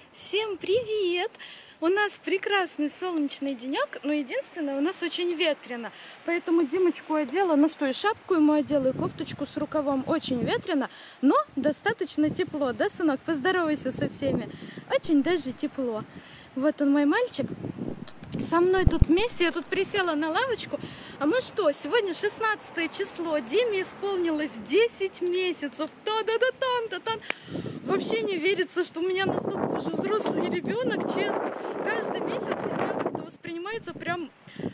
Всем привет! У нас прекрасный солнечный денек, но единственное, у нас очень ветрено. Поэтому Димочку одела, ну что, и шапку ему одела, и кофточку с рукавом. Очень ветрено, но достаточно тепло. Да, сынок? Поздоровайся со всеми. Очень даже тепло. Вот он, мой мальчик. Со мной тут вместе, я тут присела на лавочку. А мы что, сегодня 16 число, Диме исполнилось 10 месяцев. Та-да-да-тан-та-тан. Вообще не верится, что у меня настолько уже взрослый ребенок, честно. Каждый месяц у меня как-то воспринимается прям...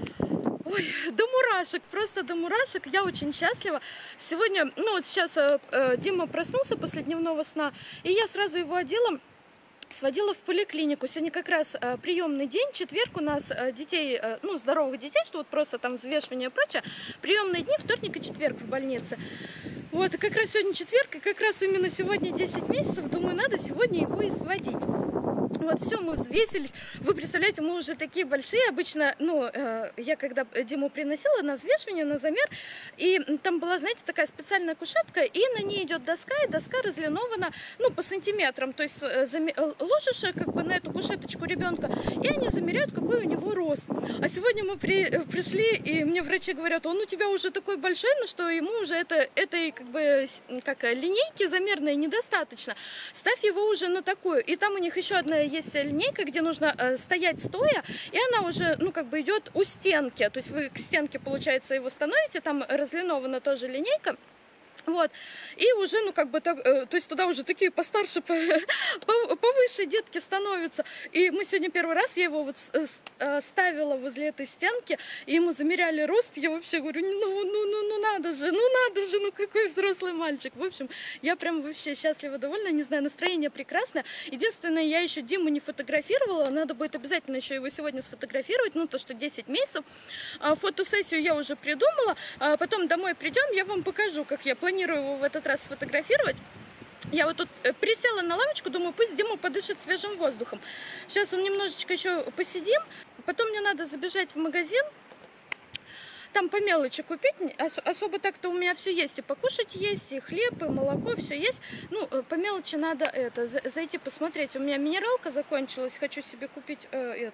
Ой, до мурашек, просто до мурашек. Я очень счастлива. Сегодня, ну вот сейчас Дима проснулся после дневного сна, и я сразу его одела, сводила в поликлинику. Сегодня как раз приемный день, четверг у нас детей, ну, здоровых детей, что вот просто там взвешивание и прочее. Приемные дни, вторник и четверг в больнице. Вот, и как раз сегодня четверг, и как раз именно сегодня 10 месяцев, думаю, надо сегодня его и сводить. Вот, все, мы взвесились. Вы представляете, мы уже такие большие. Обычно, ну, я когда Диму приносила на взвешивание, на замер, и там была, знаете, такая специальная кушетка, и на ней идет доска, и доска разлинована, ну, по сантиметрам. То есть ложишь как бы на эту кушеточку ребенка, и они замеряют, какой у него рост. А сегодня мы пришли, и мне врачи говорят, он у тебя уже такой большой, ну, что ему уже этой как бы, как линейки замерной недостаточно. Ставь его уже на такую. И там у них еще одна есть линейка, где нужно стоять стоя, и она уже, ну, как бы идет у стенки. То есть вы к стенке, получается, его становите, там разлинована тоже линейка. Вот, и уже, ну, как бы, так, то есть туда уже такие постарше, повыше детки становятся. И мы сегодня первый раз, я его вот ставила возле этой стенки, и ему замеряли рост, я вообще говорю, ну надо же, ну какой взрослый мальчик. В общем, я прям вообще счастлива, довольна, не знаю, настроение прекрасное. Единственное, я еще Диму не фотографировала, надо будет обязательно еще его сегодня сфотографировать, ну, то, что 10 месяцев. Фотосессию я уже придумала, потом домой придем, я вам покажу, как я планирую его в этот раз сфотографировать. Я вот тут присела на лавочку, думаю, пусть Дима подышит свежим воздухом. Сейчас он немножечко еще посидим, потом мне надо забежать в магазин, там по мелочи купить. Особо так-то у меня все есть, и покушать есть, и хлеб, и молоко, все есть. Ну, по мелочи надо зайти посмотреть. У меня минералка закончилась, хочу себе купить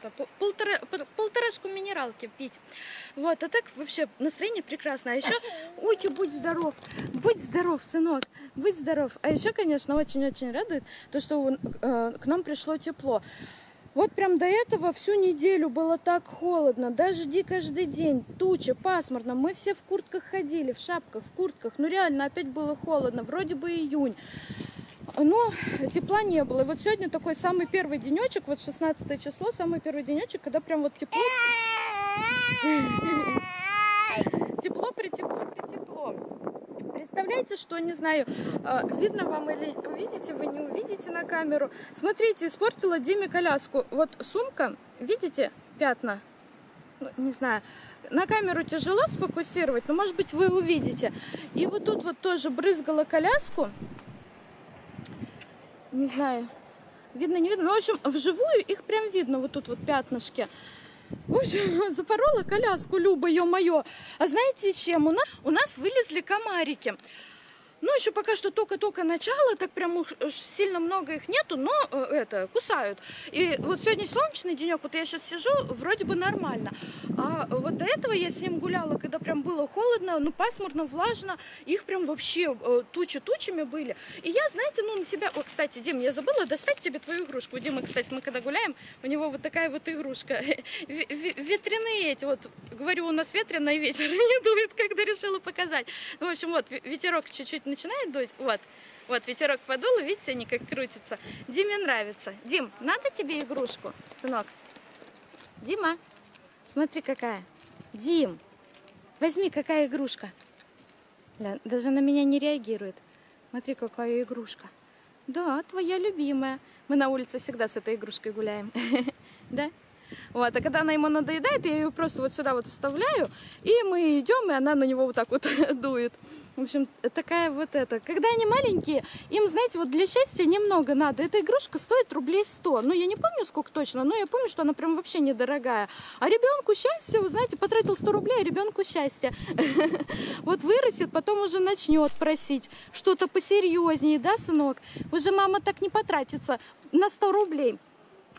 полторашку минералки пить. Вот, а так вообще настроение прекрасное. А еще, ой, будь здоров, сынок, будь здоров. А еще, конечно, очень-очень радует то, что к нам пришло тепло. Вот прям до этого всю неделю было так холодно, дожди каждый день, тучи, пасмурно. Мы все в куртках ходили, в шапках, в куртках. Ну реально опять было холодно, вроде бы июнь. Но тепла не было. И вот сегодня такой самый первый денечек, вот 16 число, самый первый денечек, когда прям вот тепло. Тепло. Представляете, что, не знаю, видно вам или увидите, вы не увидите на камеру. Смотрите, испортила Диме коляску. Вот сумка, видите, пятна? Ну, не знаю, на камеру тяжело сфокусировать, но, может быть, вы увидите. И вот тут вот тоже брызгала коляску. Не знаю, видно, не видно. Ну, в общем, вживую их прям видно, вот тут вот пятнышки. В общем, запорола коляску, Люба, ё-моё. А знаете чем? У нас вылезли комарики. Ну, еще пока что только-только начало, так прям уж сильно много их нету, но кусают. И вот сегодня солнечный денек, вот я сейчас сижу, вроде бы нормально. А вот до этого я с ним гуляла, когда прям было холодно, ну, пасмурно, влажно, их прям вообще тучами были. И я, знаете, ну, на себя... О, кстати, Дим, я забыла достать тебе твою игрушку. У Димы, кстати, мы когда гуляем, у него вот такая вот игрушка. Ветряные эти, вот, говорю, у нас ветреный ветер не дует, когда решила показать. Ну, в общем, вот, ветерок чуть-чуть начинает дуть, вот ветерок подул, видите, они как крутятся. Диме нравится. Дим, надо тебе игрушку, сынок? Дима, смотри какая. Дим, возьми, какая игрушка. Даже на меня не реагирует. Смотри, какая игрушка. Да, твоя любимая. Мы на улице всегда с этой игрушкой гуляем. Да? Вот, а когда она ему надоедает, я ее просто вот сюда вот вставляю, и мы идем, и она на него вот так вот дует. В общем, такая вот эта. Когда они маленькие, им, знаете, вот для счастья немного надо. Эта игрушка стоит рублей 100. Ну, я не помню, сколько точно, но я помню, что она прям вообще недорогая. А ребенку счастье, вы знаете, потратил 100 рублей, а ребенку счастье. Вот вырастет, потом уже начнет просить что-то посерьезнее, да, сынок? Уже мама так не потратится на 100 рублей.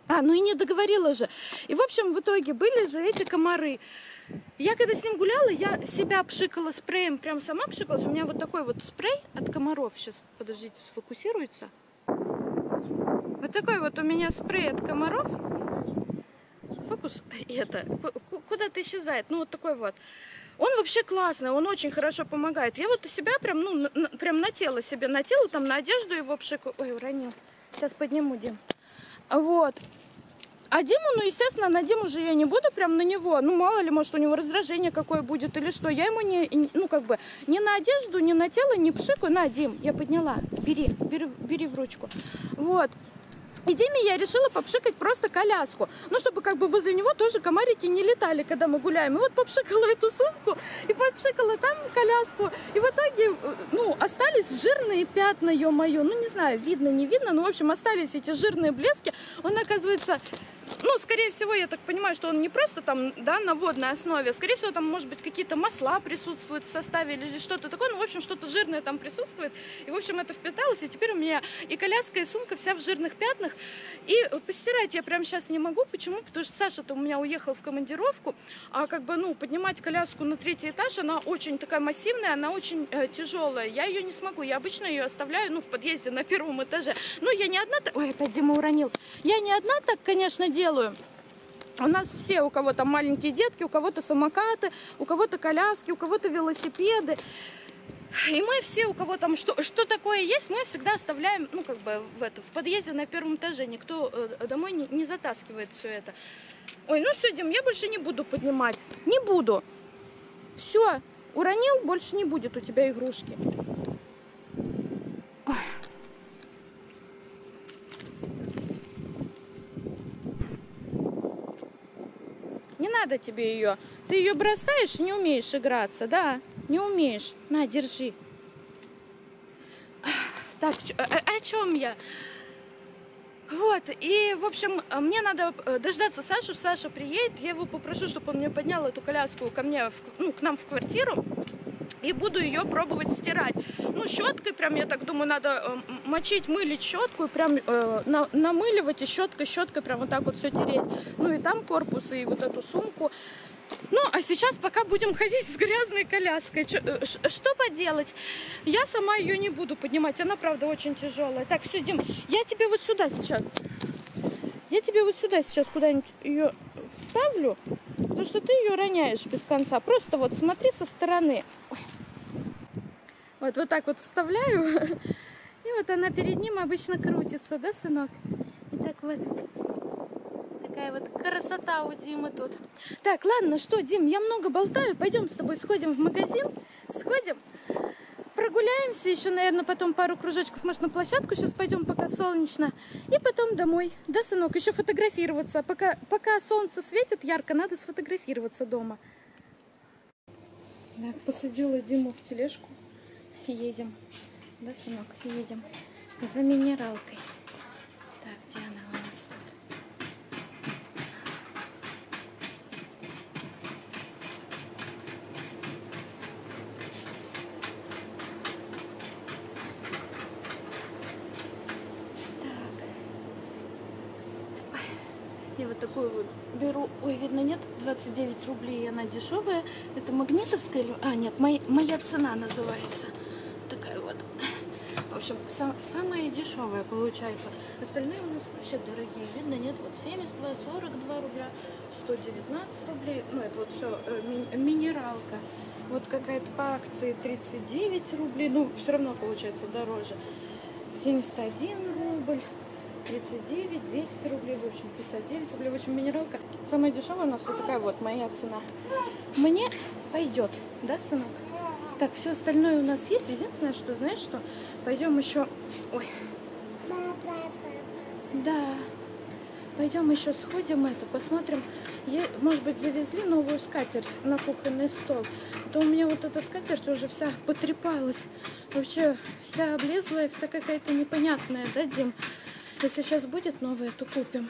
Ну и не договорила же. И, в общем, в итоге были же эти комары. Я когда с ним гуляла, я себя пшикала спреем, прям сама пшикалась. У меня вот такой вот спрей от комаров. Сейчас, подождите, сфокусируется. Вот такой вот у меня спрей от комаров. Фокус, куда-то исчезает. Ну, вот такой вот. Он вообще классный, он очень хорошо помогает. Я вот у себя прям, прям на тело себе, на тело, там, на одежду его пшикаю. Ой, уронил. Сейчас подниму, Дим. Вот. А Диму, ну, естественно, на Диму же я не буду прям на него. Ну, мало ли, может, у него раздражение какое будет или что. Я ему ну, как бы, ни на одежду, ни на тело не пшикаю. На, Дим, я подняла. Бери в ручку. Вот. И Диме я решила попшикать просто коляску. Ну, чтобы как бы возле него тоже комарики не летали, когда мы гуляем. И вот попшикала эту сумку и попшикала там коляску. И в итоге, ну, остались жирные пятна, ё-моё. Ну, не знаю, видно, не видно. Но, в общем, остались эти жирные блески. Он, оказывается... Ну, скорее всего, я так понимаю, что он не просто там, да, на водной основе. Скорее всего, там, может быть, какие-то масла присутствуют в составе или что-то такое. Ну, в общем, что-то жирное там присутствует. И, в общем, это впиталось. И теперь у меня и коляска, и сумка вся в жирных пятнах. И постирать я прямо сейчас не могу. Почему? Потому что Саша-то у меня уехал в командировку. А как бы, ну, поднимать коляску на 3-й этаж, она очень такая массивная, она очень тяжелая. Я ее не смогу. Я обычно ее оставляю, ну, в подъезде на 1-м этаже. Ну, я не одна... Ой, опять Дима уронил. Я не одна так, конечно, делаю. У нас все, у кого там маленькие детки, у кого-то самокаты, у кого-то коляски, у кого-то велосипеды. И мы все, у кого там что такое есть, мы всегда оставляем, ну, как бы в подъезде на 1-м этаже. Никто домой не затаскивает все это. Ой, ну все, Дим, я больше не буду поднимать. Не буду. Все, уронил, больше не будет у тебя игрушки. Не надо тебе ее. Ты ее бросаешь, не умеешь играться, да? Не умеешь. На, держи. Так, о чем я? Вот, и, в общем, мне надо дождаться Сашу. Саша приедет, я его попрошу, чтобы он мне поднял эту коляску ко мне, к нам в квартиру. И буду ее пробовать стирать. Ну, щеткой прям, я так думаю, надо мочить, мылить щетку. И прям намыливать и щеткой прям вот так вот все тереть. Ну, и там корпус, и вот эту сумку. Ну, а сейчас пока будем ходить с грязной коляской. Что поделать? Я сама ее не буду поднимать. Она, правда, очень тяжелая. Так, все, Дим, я тебе вот сюда сейчас. Я тебе вот сюда сейчас куда-нибудь ее вставлю. Потому что ты ее роняешь без конца. Просто вот смотри со стороны. Ой. Вот так вот вставляю. И вот она перед ним обычно крутится, да, сынок? И так вот. Такая вот красота у Димы тут. Так, ладно, что, Дим, я много болтаю. Пойдем с тобой сходим в магазин. Сходим. Прогуляемся еще, наверное, потом пару кружочков, может, на площадку сейчас пойдем, пока солнечно. И потом домой. Да, сынок, еще фотографироваться. Пока солнце светит ярко, надо сфотографироваться дома. Так, посадила Диму в тележку. Едем. Да, сынок, едем. За минералкой. Так, где она у нас тут? Я вот такую вот беру. Ой, видно, нет? 29 рублей, она дешевая. Это магнитовская? А, нет, моя цена называется. Такая вот. В общем, самая дешевая получается. Остальные у нас вообще дорогие. Видно, нет? Вот 72, 42 рубля, 119 рублей. Ну, это вот все минералка. Вот какая-то по акции 39 рублей. Ну, все равно получается дороже. 71 рубль. 39, 200 рублей, в общем, 59 рублей. В общем, минералка самая дешевая у нас вот такая вот моя цена. Мне пойдет, да, сынок? Так, все остальное у нас есть. Единственное, что, знаешь, что пойдем еще... Ой. Да. Пойдем еще сходим посмотрим. Может быть, завезли новую скатерть на кухонный стол. То у меня вот эта скатерть уже вся потрепалась. Вообще вся облезлая, вся какая-то непонятная, да, Дим? Если сейчас будет новая, то купим.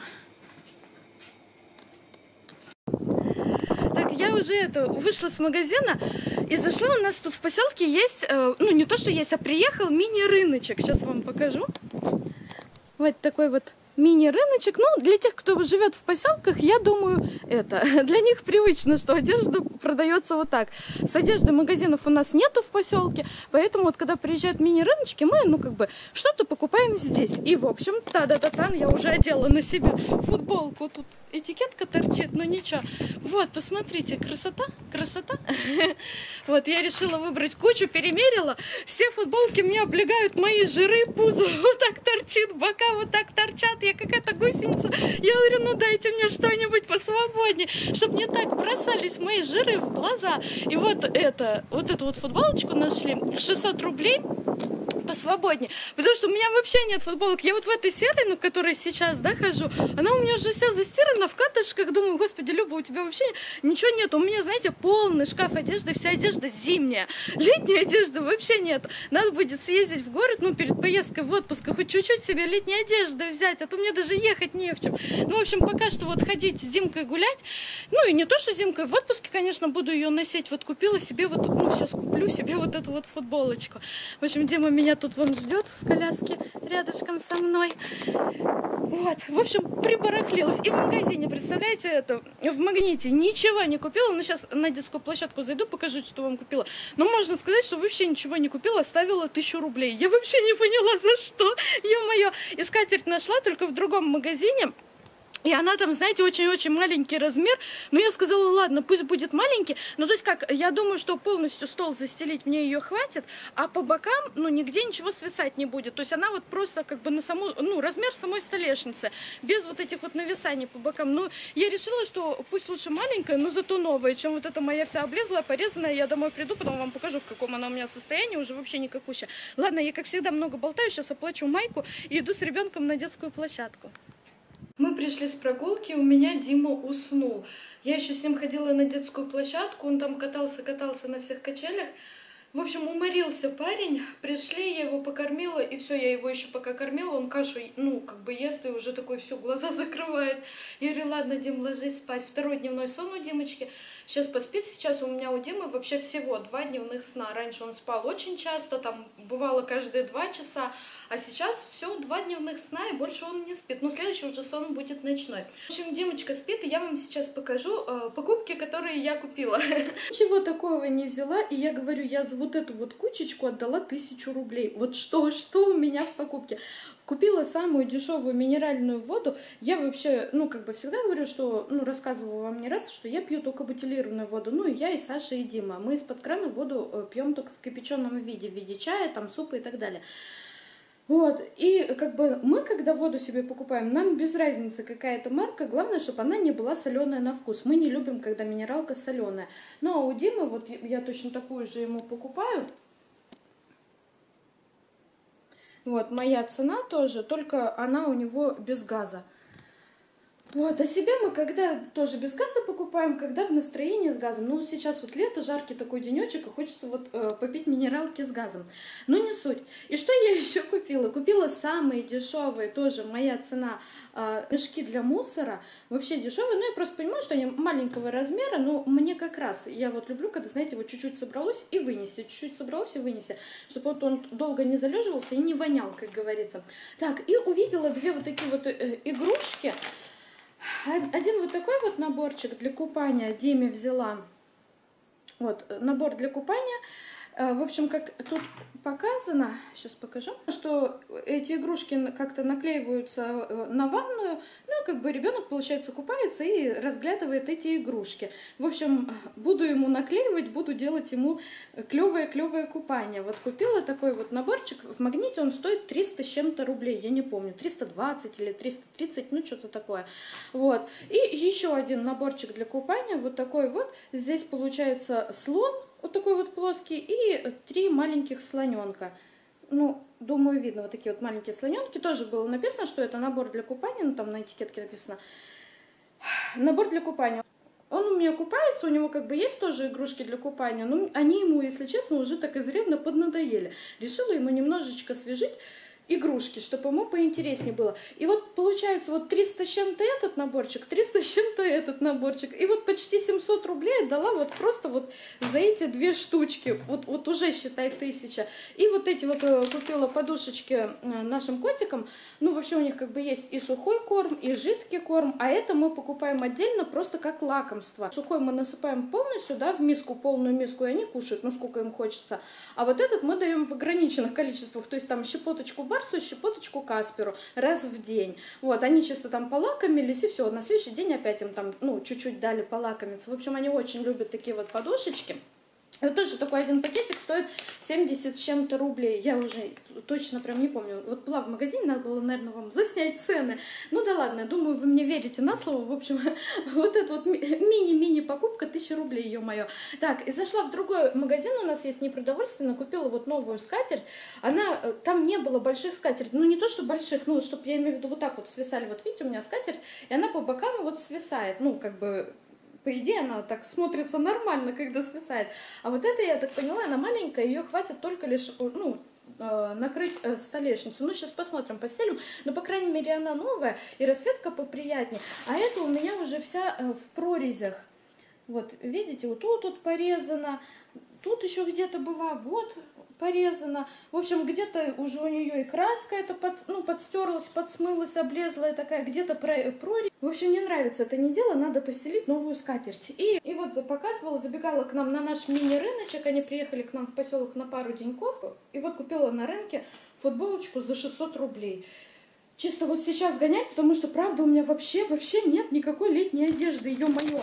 Так, я уже вышла с магазина и зашла. У нас тут в поселке есть, ну не то что есть, а приехал мини-рыночек. Сейчас вам покажу. Вот такой вот мини-рыночек. Ну, для тех, кто живет в поселках, я думаю, для них привычно, что одежда продается вот так. С одеждой магазинов у нас нету в поселке, поэтому вот когда приезжают мини-рыночки, мы, ну, как бы, что-то покупаем здесь. И, в общем, та-да-та-тан, я уже одела на себе футболку. Тут этикетка торчит, но ничего. Вот, посмотрите, красота, красота. Вот, я решила выбрать кучу, перемерила. Все футболки мне облегают мои жиры, пузо вот так торчит, бока вот так торчат. Я какая-то гусеница. Я говорю, ну дайте мне что-нибудь посвободнее, чтобы не так бросались мои жиры в глаза. И вот эту вот футболочку нашли, 600 рублей. Посвободнее, потому что у меня вообще нет футболок. Я вот в этой серой, ну, которой сейчас, да, хожу, она у меня уже вся застирана в катышках. Думаю, господи, Люба, у тебя вообще ничего нет. У меня, знаете, полный шкаф одежды, вся одежда зимняя. Летней одежды вообще нет. Надо будет съездить в город, ну, перед поездкой в отпуск, хоть чуть-чуть себе летней одежды взять, а то мне даже ехать не в чем. Ну, в общем, пока что вот ходить с Димкой гулять, ну, и не то, что с Димкой, в отпуске, конечно, буду ее носить. Вот купила себе вот, ну, сейчас куплю себе вот эту вот футболочку. В общем, Дима меня тут вон ждет в коляске рядышком со мной. Вот, в общем, прибарахлилась. И в магазине, представляете, это, в Магните ничего не купила. Ну, сейчас на детскую площадку зайду, покажу, что вам купила. Но можно сказать, что вообще ничего не купила, оставила 1000 рублей. Я вообще не поняла, за что. Ё-моё, и скатерть нашла только в другом магазине. И она там, знаете, очень-очень маленький размер. Но я сказала, ладно, пусть будет маленький. Ну, то есть как, я думаю, что полностью стол застелить мне ее хватит, а по бокам, ну, нигде ничего свисать не будет. То есть она вот просто как бы на саму, ну, размер самой столешницы, без вот этих вот нависаний по бокам. Ну, я решила, что пусть лучше маленькая, но зато новая, чем вот эта моя вся облезлая, порезанная. Я домой приду, потом вам покажу, в каком она у меня состоянии, уже вообще никакущая. Ладно, я, как всегда, много болтаю, сейчас оплачу майку и иду с ребенком на детскую площадку. Мы пришли с прогулки, у меня Дима уснул. Я еще с ним ходила на детскую площадку, он там катался на всех качелях. В общем, уморился парень, пришли, я его покормила, и все, я его еще пока кормила, он кашу, ну, как бы ест, и уже такой, все, глаза закрывает. Я говорю, ладно, Дим, ложись спать. Второй дневной сон у Димочки. Сейчас поспит, сейчас у меня у Димы вообще всего 2 дневных сна. Раньше он спал очень часто, там, бывало каждые 2 часа, а сейчас все, 2 дневных сна, и больше он не спит. Но следующий уже сон будет ночной. В общем, Димочка спит, и я вам сейчас покажу покупки, которые я купила. Ничего такого не взяла, и я говорю, я за вот эту вот кучечку отдала 1000 рублей. Вот что у меня в покупке. Купила самую дешевую минеральную воду. Я вообще, ну, как бы всегда говорю, что, ну, рассказывала вам не раз, что я пью только бутилированную воду. Ну, и я, и Саша, и Дима. Мы из-под крана воду пьем только в кипяченом виде, в виде чая, там, супа и так далее. Вот, и как бы мы, когда воду себе покупаем, нам без разницы какая-то марка, главное, чтобы она не была соленая на вкус. Мы не любим, когда минералка соленая. Но у Димы, вот я точно такую же ему покупаю. Вот, моя цена тоже, только она у него без газа. Вот, а себе мы когда тоже без газа покупаем, когда в настроении с газом. Ну, сейчас вот лето, жаркий такой денечек, и хочется вот попить минералки с газом. Но не суть. И что я еще купила? Купила самые дешевые, тоже моя цена, мешки для мусора. Вообще дешевые, но я просто понимаю, что они маленького размера, но мне как раз, я вот люблю, когда, знаете, вот чуть-чуть собралось и вынести, чуть-чуть собралось и вынести, чтобы вот он долго не залеживался и не вонял, как говорится. Так, и увидела 2 вот такие вот игрушки. Один вот такой вот наборчик для купания Диме взяла. Вот, набор для купания. В общем, как тут показано, сейчас покажу, что эти игрушки как-то наклеиваются на ванную, ну, как бы ребенок, получается, купается и разглядывает эти игрушки. В общем, буду ему наклеивать, буду делать ему клевое купание. Вот купила такой вот наборчик, в Магните он стоит 300 с чем-то рублей, я не помню, 320 или 330, ну, что-то такое. Вот, и еще один наборчик для купания, вот такой вот, здесь получается слон, вот такой вот плоский, и 3 маленьких слоненка. Ну, думаю, видно, вот такие вот маленькие слоненки. Тоже было написано, что это набор для купания, ну, там на этикетке написано. Набор для купания. Он у меня купается, у него как бы есть тоже игрушки для купания, но они ему, если честно, уже так изрядно поднадоели. Решила ему немножечко освежить. игрушки, чтобы ему поинтереснее было. И вот получается вот 300 с чем-то этот наборчик, 300 с чем-то этот наборчик. И вот почти 700 рублей отдала вот просто вот за эти две штучки. Вот уже считай 1000. И вот эти вот купила подушечки нашим котикам. Ну вообще у них как бы есть и сухой корм, и жидкий корм. А это мы покупаем отдельно просто как лакомство. Сухой мы насыпаем полностью, да, в миску, полную миску, и они кушают, ну сколько им хочется. А вот этот мы даем в ограниченных количествах. То есть там щепоточку Барсу, щепоточку Касперу раз в день. Вот, они чисто там полакомились, и все. На следующий день опять им там, ну, чуть-чуть дали полакомиться. В общем, они очень любят такие вот подушечки. И вот тоже такой один пакетик стоит 70 с чем-то рублей. Я уже точно прям не помню. Вот была в магазине, надо было, наверное, вам заснять цены. Ну да ладно, думаю, вы мне верите на слово. В общем, вот эта вот мини-мини покупка, 1000 рублей, ё-моё. Так, и зашла в другой магазин, у нас есть непродовольственный, купила вот новую скатерть. Она, там не было больших скатертей, ну не то, что больших, ну, чтобы, я имею в виду, вот так вот свисали. Вот видите, у меня скатерть, и она по бокам вот свисает, ну, как бы... По идее, она так смотрится нормально, когда свисает. А вот эта, я так поняла, она маленькая, ее хватит только лишь, ну, накрыть столешницу. Ну, сейчас посмотрим, постелим. Но, по крайней мере, она новая, и расцветка поприятнее. А эта у меня уже вся в прорезях. Вот, видите, вот тут порезана, тут еще где-то была, вот, порезана. В общем, где-то уже у нее и краска это подстерлась, подсмылась, облезла такая, где-то прорезь. В общем, мне нравится это не дело, надо постелить новую скатерть. И вот показывала, забегала к нам на наш мини-рыночек, они приехали к нам в поселок на пару деньков, и вот купила на рынке футболочку за 600 рублей. Чисто вот сейчас гонять, потому что, правда, у меня вообще нет никакой летней одежды, ё-моё.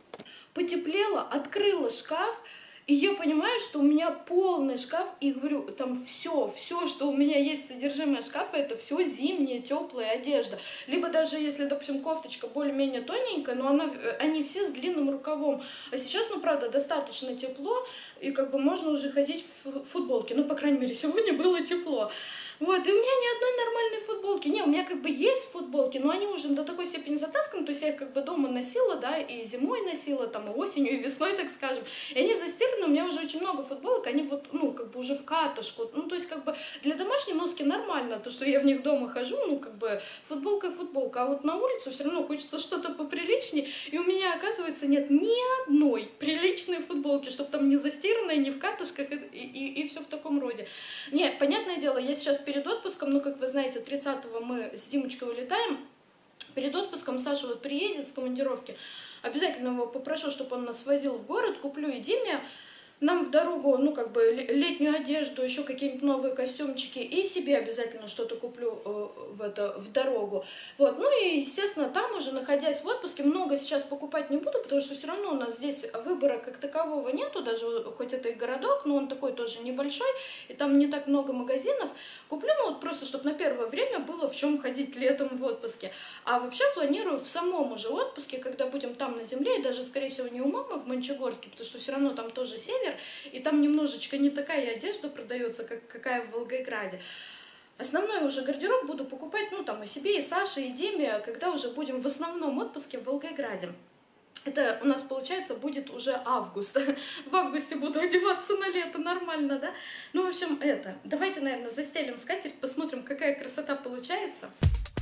Потеплело, открыла шкаф, и я понимаю, что у меня полный шкаф, и говорю, там все, что у меня есть содержимое шкафа, это все зимняя, теплая одежда. Либо даже если, допустим, кофточка более-менее тоненькая, но они все с длинным рукавом. А сейчас, ну, правда, достаточно тепло, и как бы можно уже ходить в футболке. Ну, по крайней мере, сегодня было тепло. Вот, и у меня ни одной нормальной футболки. Не, у меня как бы есть футболки, но они уже до такой степени затасканы, то есть я их как бы дома носила, да, и зимой носила, там, и осенью, и весной, так скажем. И они застиранные, у меня уже очень много футболок, они вот, ну, как бы уже в катушку. Ну, то есть как бы для домашней носки нормально, то, что я в них дома хожу, ну, как бы футболка и футболка. А вот на улицу все равно хочется что-то поприличнее, и у меня, оказывается, нет ни одной приличной футболки, чтобы там не застиранная, не в катушках, и все в таком роде. Не, понятное дело, я сейчас перед отпуском, ну, как вы знаете, 30-го мы с Димочкой улетаем. Перед отпуском Саша вот приедет с командировки. Обязательно его попрошу, чтобы он нас свозил в город. Куплю и Диме нам в дорогу, ну, как бы, летнюю одежду, еще какие-нибудь новые костюмчики. И себе обязательно что-то куплю в дорогу. Вот, ну и, естественно, там уже, находясь в отпуске, много сейчас покупать не буду, потому что все равно у нас здесь выбора как такового нету, даже хоть это и городок, но он такой тоже небольшой, и там не так много магазинов. Куплю, ну, вот просто, чтобы на первое время было в чем ходить летом в отпуске. А вообще планирую в самом уже отпуске, когда будем там на земле, и даже, скорее всего, не у мамы в Мончегорске, потому что все равно там тоже север, и там немножечко не такая одежда продается, какая в Волгограде. Основной уже гардероб буду покупать, ну, там, и себе, и Саше, и Диме, когда уже будем в основном отпуске в Волгограде. Это у нас, получается, будет уже август. В августе буду одеваться на лето, нормально, да? Ну, в общем, давайте, наверное, застелим скатерть, посмотрим, какая красота получается.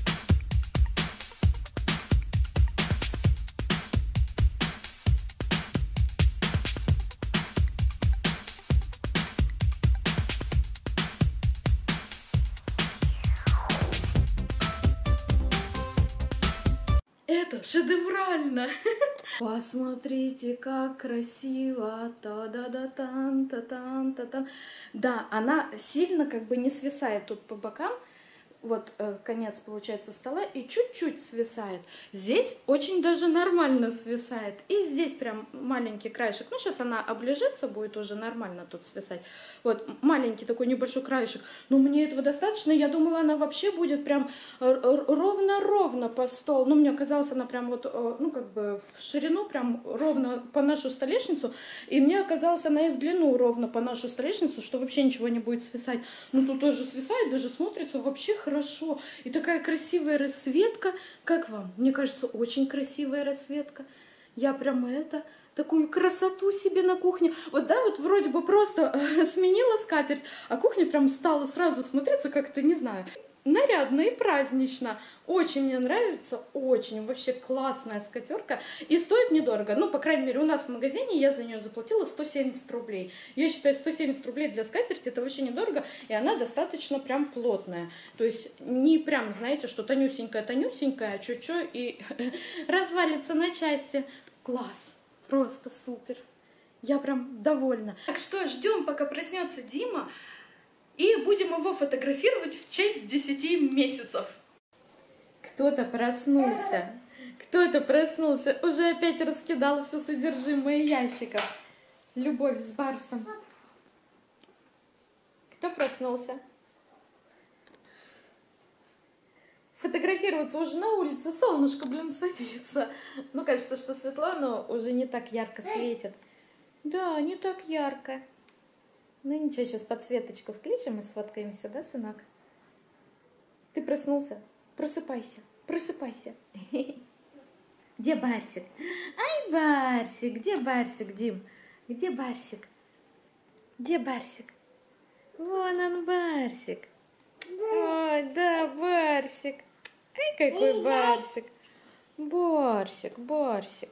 Это шедеврально! Посмотрите, как красиво! Та-да-да-тан-та-тан-та-тан. Да, она сильно как бы не свисает тут по бокам. Вот конец, получается, стола, и чуть-чуть свисает. Здесь очень даже нормально свисает. И здесь прям маленький краешек. Ну, сейчас она оближется, будет уже нормально тут свисать. Вот, маленький такой небольшой краешек. Но мне этого достаточно. Я думала, она вообще будет прям ровно-ровно по стол. Но мне казалось, она прям вот, ну, как бы в ширину, прям ровно по нашу столешницу. И мне оказалось, она и в длину ровно по нашу столешницу, что вообще ничего не будет свисать. Но тут тоже свисает, даже смотрится вообще хорошо. И такая красивая расцветка. Как вам? Мне кажется, очень красивая расцветка. Я прямо такую красоту себе на кухне. Вот, да, вот вроде бы просто сменила скатерть, а кухня прям стала сразу смотреться как-то, не знаю, нарядно и празднично. Очень мне нравится, очень вообще классная скатерка. И стоит недорого. Ну, по крайней мере, у нас в магазине я за нее заплатила 170 рублей. Я считаю, 170 рублей для скатерти это вообще недорого. И она достаточно прям плотная. То есть не прям, знаете, что тонюсенькая, а чуть-чуть и развалится на части. Класс. Просто супер. Я прям довольна. Так что ждем, пока проснется Дима. И будем его фотографировать в честь 10 месяцев. Кто-то проснулся. Кто-то проснулся. Уже опять раскидал все содержимое ящиков. Любовь с Барсом. Кто проснулся? Фотографироваться уже на улице. Солнышко, блин, садится. Ну, кажется, что светло, но уже не так ярко светит. Да, не так ярко. Ну ничего, сейчас подсветочку включим и сфоткаемся, да, сынок? Ты проснулся? Просыпайся, просыпайся. Где Барсик? Ай, Барсик, где Барсик, Дим? Где Барсик? Где Барсик? Вон он, Барсик. Ой, да, Барсик. Ай, какой Барсик. Барсик, Барсик.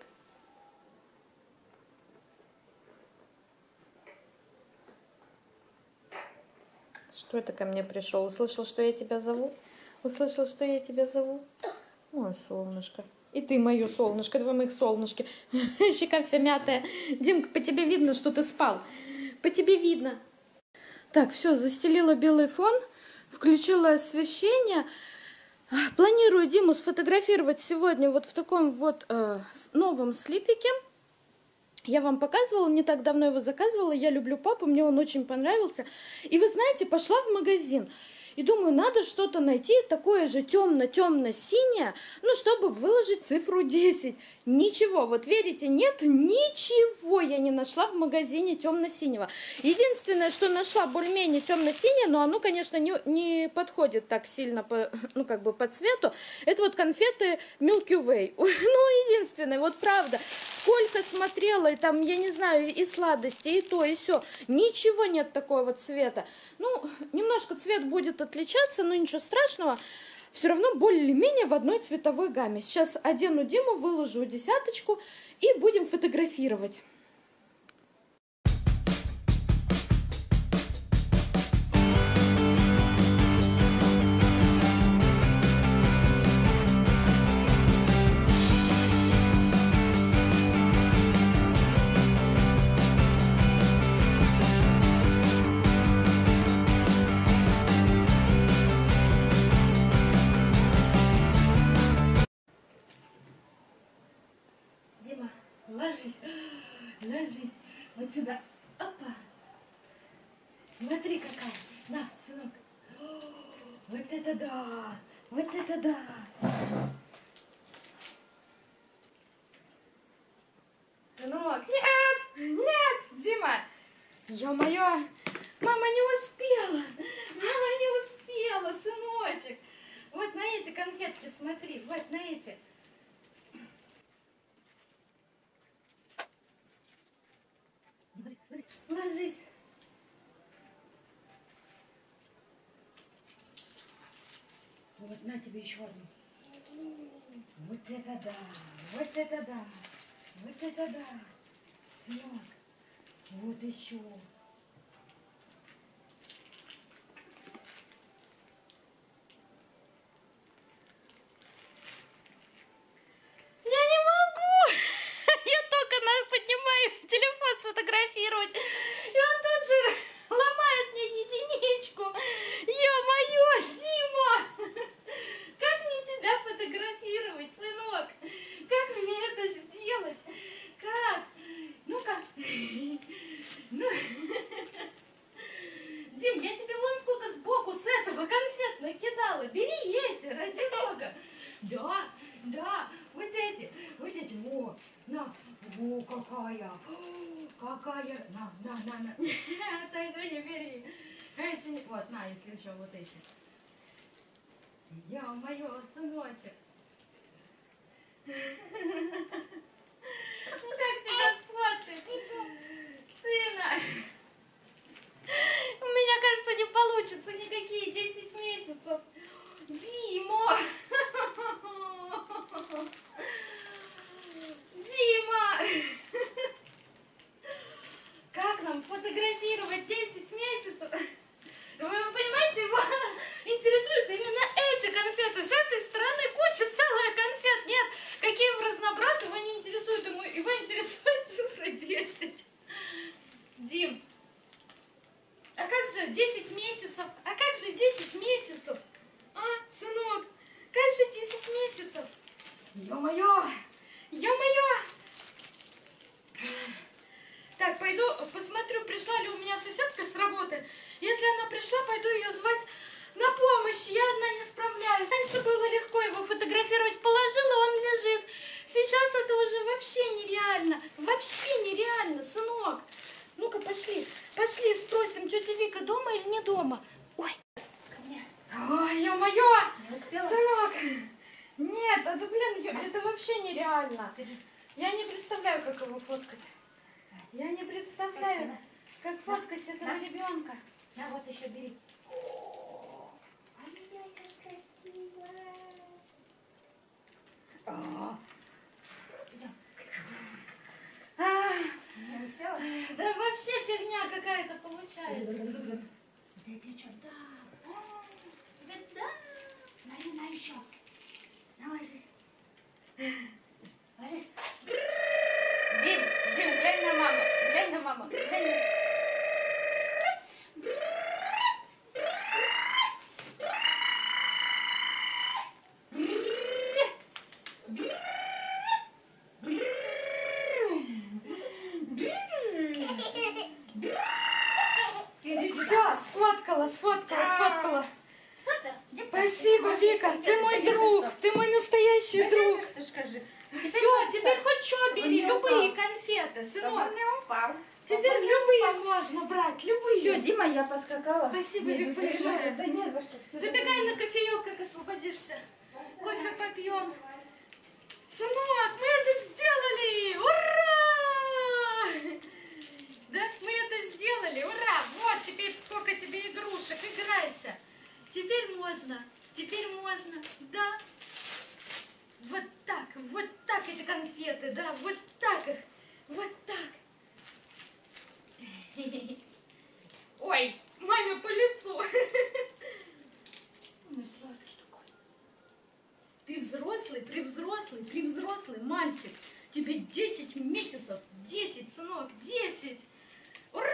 Что это ко мне пришел? Услышал, что я тебя зову? Услышал, что я тебя зову? Ой, солнышко. И ты мое солнышко, два моих солнышки. Щека вся мятая. Димка, по тебе видно, что ты спал. По тебе видно. Так, все, застелила белый фон, включила освещение. Планирую Диму сфотографировать сегодня вот в таком вот новом слипике. Я вам показывала, не так давно его заказывала. Я люблю папу, мне он очень понравился. И вы знаете, пошла в магазин. И думаю, надо что-то найти такое же темно-темно-синее, ну, чтобы выложить цифру 10. Ничего, вот верите, нет, ничего я не нашла в магазине темно-синего. Единственное, что нашла более-менее темно-синее, но оно, конечно, не подходит так сильно по, ну, как бы по цвету. Это вот конфеты Milky Way. Ну, единственное, вот правда, сколько смотрела, и там, я не знаю, и сладости, и то, и все. Ничего нет такого цвета. Ну, немножко цвет будет отличаться, но ничего страшного. Все равно более-менее в одной цветовой гамме. Сейчас одену Диму, выложу десяточку и будем фотографировать. Ложись, ложись, вот сюда, опа, смотри какая, на, сынок, вот это да, вот это да. Сынок, нет, нет, Дима, ё-моё, мама не успела, сыночек, вот на эти конфетки смотри, вот на эти. Ложись. Вот на тебе еще одну. Вот это да, вот это да, вот это да. Сынок, вот еще. Сфотографировать. И он тут же ломает мне единичку. Ё-моё, Дима! Как мне тебя фотографировать, сынок? Как мне это сделать? Как? Ну-ка. Ну. Дим, я тебе вон сколько сбоку с этого конфет накидала. Бери эти, ради бога. Да, да, вот эти, во, на, во, какая, на, отойду, не бери, эти, вот, на, если еще вот эти, ё-моё, сыночек, Ё-моё! Ё-моё! Так, пойду посмотрю, пришла ли у меня соседка с работы. Если она пришла, пойду ее звать на помощь. Я одна не справляюсь. Раньше было легко его фотографировать. Положила, он лежит. Сейчас это уже вообще нереально. Вообще нереально, сынок. Ну-ка, пошли. Пошли, спросим, тетя Вика дома или не дома? Ой. Ко мне. Ой, ё-моё! Сынок. Нет, это, блин, это вообще нереально. Я не представляю, как его фоткать. Я не представляю, как фоткать этого ребенка. На, вот еще бери. Ай-яй, как красиво. Не успела? Да вообще фигня какая-то получается. Да ты что? Да. Да. На еще. На, ложись. Ложись. Дим, глянь на маму. Глянь на маму. Глянь на... Все, сфоткала. Спасибо, Вика, ты мой друг, ты мой настоящий друг. Все, теперь хоть что бери, любые конфеты, сынок. Теперь любые можно брать, любые. Все, Дима, я поскакала. Спасибо, Вик, большое. Да не за что. Забегай на кофеек, как освободишься. Кофе попьем. Сынок, мы это сделали! Ура! Да, мы это сделали, ура! Вот, теперь сколько тебе игрушек, играйся. Теперь можно, да. Вот так эти конфеты, да, вот так их, вот так. Ой, маме по лицу. Ну, сладкий такой. Ты взрослый мальчик. Тебе 10 месяцев. 10, сынок, 10. Ура!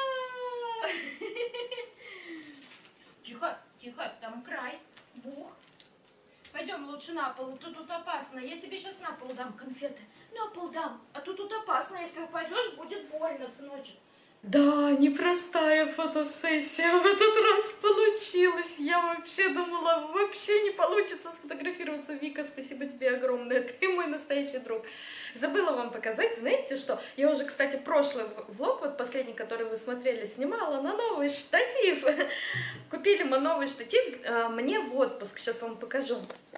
Тихо, там край. Бух. Пойдем лучше на пол, тут опасно. Я тебе сейчас на пол дам конфеты. На пол дам. А тут опасно. Если упадешь, будет больно, сыночек. Да, непростая фотосессия в этот раз получилась. Я вообще думала, вообще не получится сфотографироваться. Вика, спасибо тебе огромное, ты мой настоящий друг. Забыла вам показать, знаете что? Я уже, кстати, прошлый влог, вот последний, который вы смотрели, снимала на новый штатив. Купили мы новый штатив мне в отпуск, сейчас вам покажу.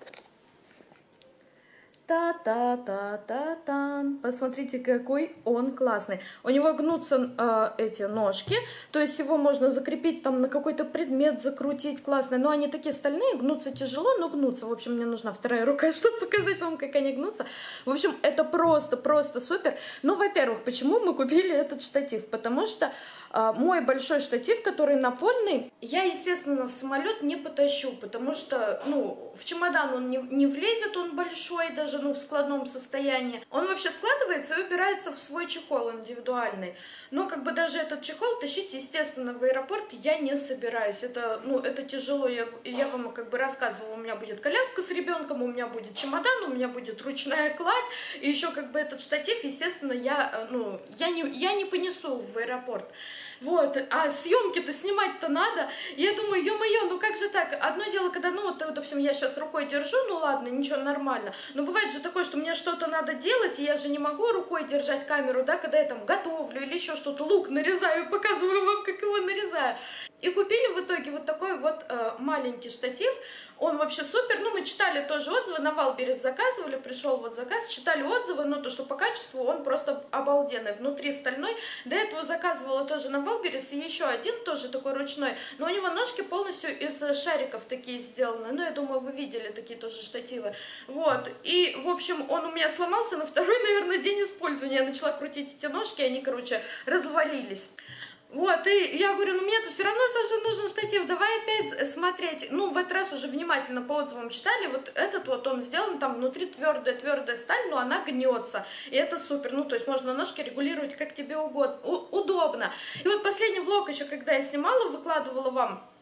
Та-та-та-та-тан. Посмотрите, какой он классный. У него гнутся эти ножки, то есть его можно закрепить там на какой-то предмет, закрутить, классный. Но они такие стальные, гнутся тяжело, но гнутся. В общем, мне нужна вторая рука, чтобы показать вам, как они гнутся. В общем, это просто супер. Ну, во-первых, почему мы купили этот штатив? Потому что мой большой штатив, который напольный, я, естественно, в самолет не потащу, потому что, ну, в чемодан он не влезет, он большой, даже, ну, в складном состоянии. Он вообще складывается и убирается в свой чехол индивидуальный. Но, как бы, даже этот чехол тащить, естественно, в аэропорт я не собираюсь. Это, ну, это тяжело, я вам, как бы, рассказывала, у меня будет коляска с ребенком, у меня будет чемодан, у меня будет ручная кладь, и еще, как бы, этот штатив, естественно, я не понесу в аэропорт. Вот, а съемки-то снимать-то надо. И я думаю, ё-моё, ну как же так? Одно дело, когда, ну, вот, допустим, я сейчас рукой держу, ну ладно, ничего, нормально. Но бывает же такое, что мне что-то надо делать, и я же не могу рукой держать камеру, да, когда я там готовлю или еще что-то, лук нарезаю, показываю вам, как его нарезаю. И купили в итоге вот такой вот маленький штатив. Он вообще супер. Ну, мы читали тоже отзывы, на Валберес заказывали, пришел вот заказ, читали отзывы, но то, что по качеству он просто обалденный. Внутри стальной. До этого заказывала тоже на Валберес, и еще один тоже такой ручной. Но у него ножки полностью из шариков такие сделаны. Ну, я думаю, вы видели такие тоже штативы. Вот. И, в общем, он у меня сломался на второй, наверное, день использования. Я начала крутить эти ножки, они, короче, развалились. Вот, и я говорю, ну мне-то все равно, Саша, нужен штатив, давай опять смотреть. Ну, в этот раз уже внимательно по отзывам читали, вот этот вот он сделан, там внутри твердая сталь, но она гнется, и это супер, ну, то есть можно ножки регулировать как тебе угодно, удобно. И вот последний влог еще, когда я снимала, выкладывала вам,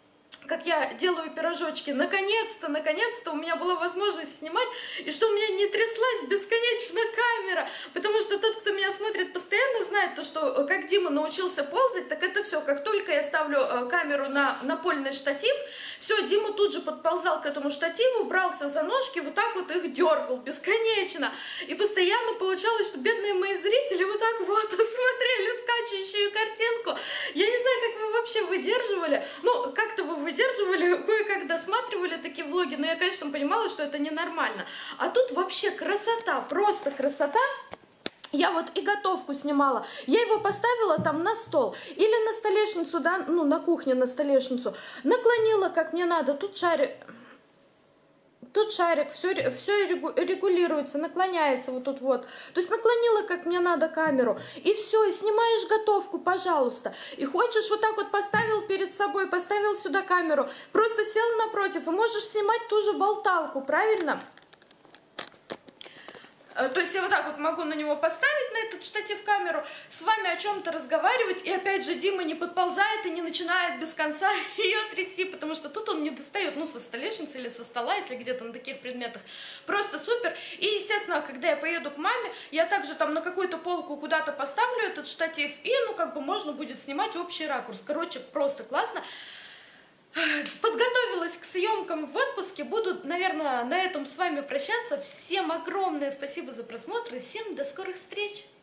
как я делаю пирожочки. Наконец-то у меня была возможность снимать, и что у меня не тряслась бесконечно камера, потому что тот, кто меня смотрит постоянно, знает то, что как Дима научился ползать, так это все, как только я ставлю камеру на напольный штатив, все, Дима тут же подползал к этому штативу, брался за ножки, вот так вот их дергал бесконечно, и постоянно получалось, что бедные мои зрители вот так вот смотрели скачущую картинку. Я не знаю, как вы вообще выдерживали, ну, как-то вы выдерживали, кое-как досматривали такие влоги, но я, конечно, понимала, что это ненормально. А тут вообще красота, просто красота. Я вот и готовку снимала, я его поставила там на стол или на столешницу, да, ну, на кухне на столешницу, наклонила как мне надо, тут шарик, все регулируется, наклоняется вот тут вот. То есть наклонила как мне надо камеру, и все, и снимаешь готовку, пожалуйста. И хочешь вот так вот поставил перед собой, поставил сюда камеру, просто сел напротив, и можешь снимать ту же болталку, правильно? То есть я вот так вот могу на него поставить, на этот штатив камеру, с вами о чем-то разговаривать, и опять же Дима не подползает и не начинает без конца ее трясти, потому что тут он не достает, ну, со столешницы или со стола, если где-то на таких предметах. Просто супер. И, естественно, когда я поеду к маме, я также там на какую-то полку куда-то поставлю этот штатив, и, ну, как бы можно будет снимать общий ракурс. Короче, просто классно. Подготовилась к съемкам в отпуске. Буду, наверное, на этом с вами прощаться. Всем огромное спасибо за просмотр и всем до скорых встреч!